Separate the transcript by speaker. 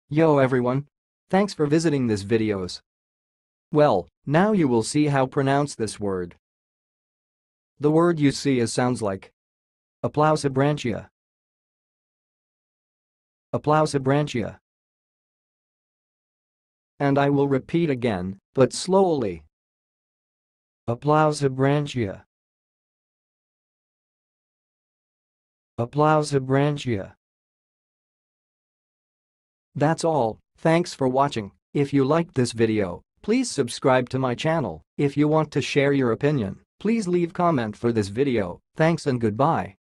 Speaker 1: Yo everyone! Thanks for visiting this videos. Well, now you will see how pronounce this word. The word you see sounds like Aplousobranchia. Aplousobranchia. And I will repeat again, but slowly. Aplousobranchia. Aplousobranchia. That's all, thanks for watching. If you liked this video, please subscribe to my channel. If you want to share your opinion, please leave comment for this video. Thanks and goodbye.